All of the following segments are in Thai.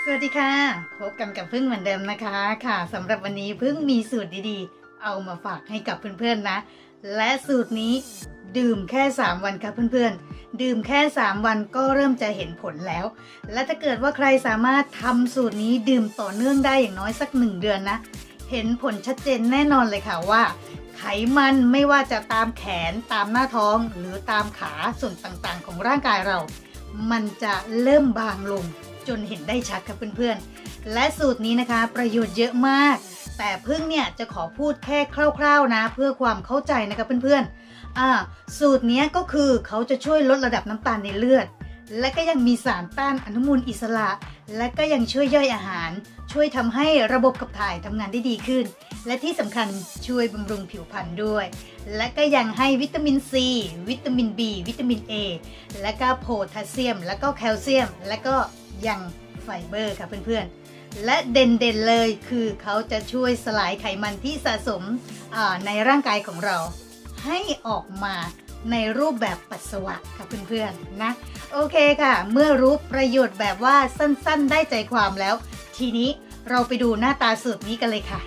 สวัสดีค่ะพบกันกับพึ่งเหมือนเดิมนะคะค่ะสำหรับวันนี้พึ่งมีสูตรดีๆเอามาฝากให้กับเพื่อนๆนะและสูตรนี้ดื่มแค่3วันครับเพื่อนๆดื่มแค่3วันก็เริ่มจะเห็นผลแล้วและถ้าเกิดว่าใครสามารถทำสูตรนี้ดื่มต่อเนื่องได้อย่างน้อยสัก1เดือนนะเห็นผลชัดเจนแน่นอนเลยค่ะว่าไขมันไม่ว่าจะตามแขนตามหน้าท้องหรือตามขาส่วนต่างๆของร่างกายเรามันจะเริ่มบางลงจนเห็นได้ชัดครับเพื่อนๆและสูตรนี้นะคะประโยชน์เยอะมากแต่พึ่งเนี่ยจะขอพูดแค่คร่าวๆนะเพื่อความเข้าใจนะครับเพื่อนๆสูตรนี้ก็คือเขาจะช่วยลดระดับน้ำตาลในเลือดและก็ยังมีสารต้านอนุมูลอิสระและก็ยังช่วยย่อยอาหารช่วยทำให้ระบบขับถ่ายทำงานได้ดีขึ้นและที่สำคัญช่วยบำรุงผิวพรรณด้วยและก็ยังให้วิตามินซีวิตามิน B วิตามิน A และก็โพแทสเซียมและก็แคลเซียมและก็ยังไฟเบอร์ค่ะเพื่อนๆและเด่นๆเลยคือเขาจะช่วยสลายไขมันที่สะสมในร่างกายของเราให้ออกมาในรูปแบบปัสสาวะค่ะเพื่อนๆนะโอเคค่ะเมื่อรู้ประโยชน์แบบว่าสั้นๆได้ใจความแล้วทีนี้เราไปดูหน้าตาสูตรนี้กันเลยค่ะ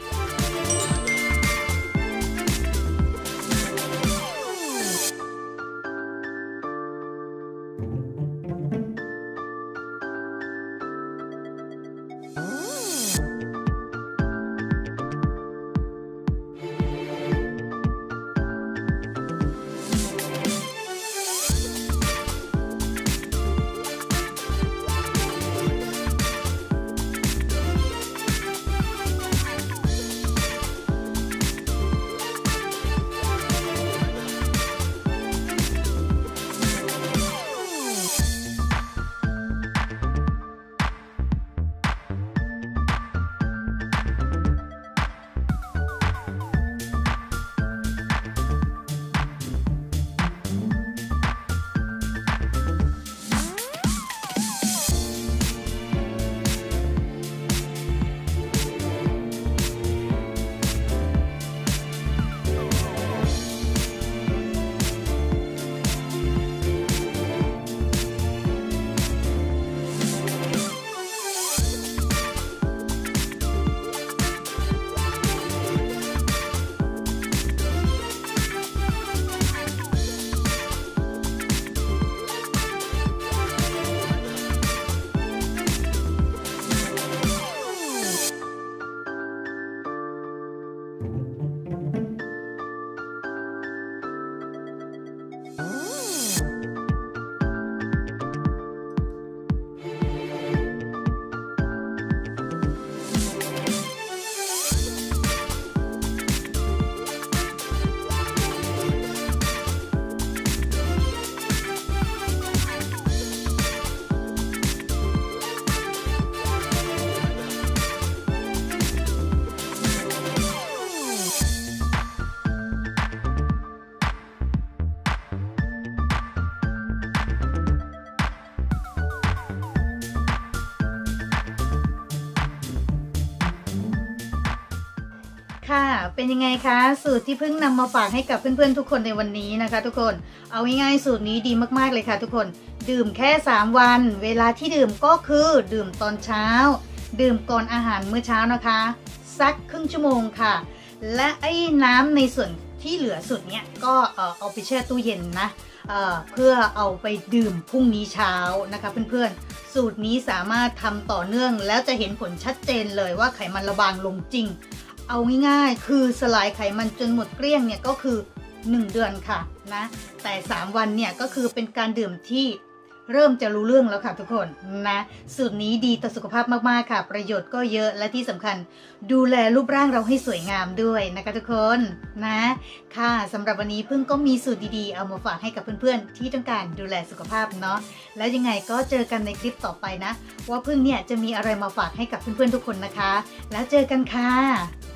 ค่ะเป็นยังไงคะสูตรที่เพิ่งนำมาฝากให้กับเพื่อนๆทุกคนในวันนี้นะคะทุกคนเอาง่ายๆสูตรนี้ดีมากๆเลยค่ะทุกคนดื่มแค่3วันเวลาที่ดื่มก็คือดื่มตอนเช้าดื่มก่อนอาหารมื้อเช้านะคะสักครึ่งชั่วโมงค่ะและไอ้น้ำในส่วนที่เหลือสุดเนี่ยก็เอาไปแช่ตู้เย็นนะเพื่อเอาไปดื่มพรุ่งนี้เช้านะคะเพื่อนๆสูตรนี้สามารถทำต่อเนื่องแล้วจะเห็นผลชัดเจนเลยว่าไขมันระบางลงจริงเอาง่ายๆคือสลายไขมันจนหมดเกลี้ยงเนี่ยก็คือ1เดือนค่ะนะแต่3วันเนี่ยก็คือเป็นการดื่มที่เริ่มจะรู้เรื่องแล้วค่ะทุกคนนะสูตรนี้ดีต่อสุขภาพมากๆค่ะประโยชน์ก็เยอะและที่สำคัญดูแลรูปร่างเราให้สวยงามด้วยนะคะทุกคนนะค่ะสำหรับวันนี้พึ่งก็มีสูตรดีๆเอามาฝากให้กับเพื่อนๆที่ต้องการดูแลสุขภาพเนาะแล้วยังไงก็เจอกันในคลิปต่อไปนะว่าพึ่งเนี่ยจะมีอะไรมาฝากให้กับเพื่อนๆทุกคนนะคะแล้วเจอกันค่ะ